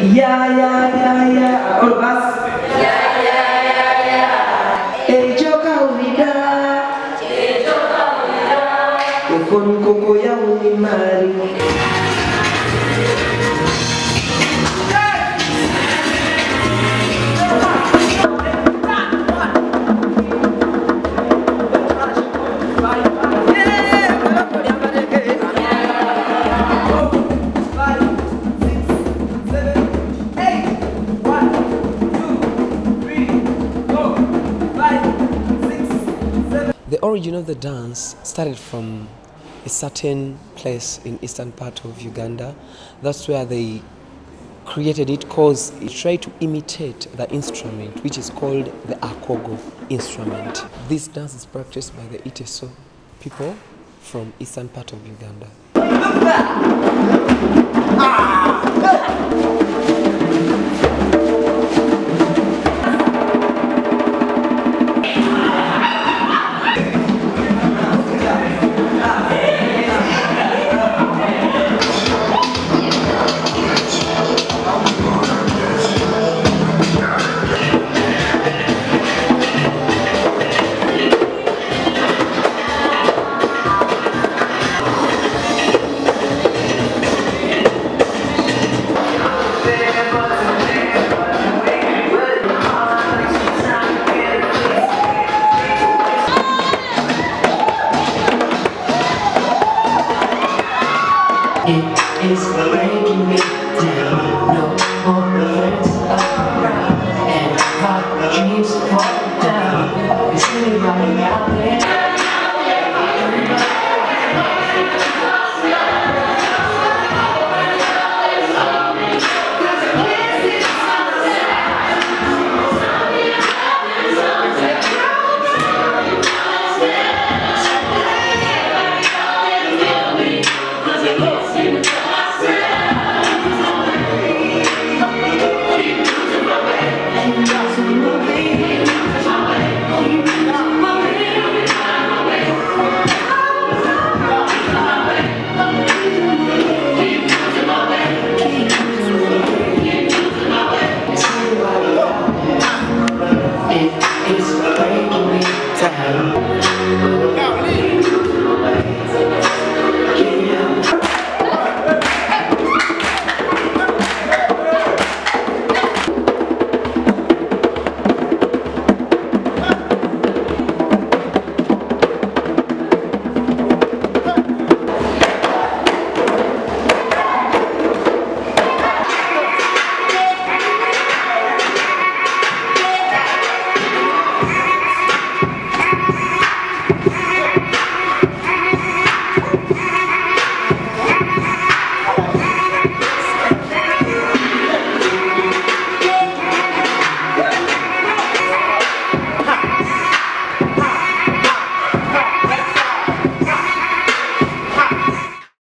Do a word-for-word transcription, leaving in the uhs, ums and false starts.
Yeah, yeah, yeah, yeah. All of us. Yeah, yeah, yeah, yeah. Hey, Joka Urida. Hey, Joka Urida. Ekon koko ya unimari. The origin of the dance started from a certain place in eastern part of Uganda. That's where they created it because it tried to imitate the instrument which is called the Akogo instrument. This dance is practiced by the Iteso people from eastern part of Uganda. It is breaking me down. No more friends around, and hot dreams fall down. Is anybody out there?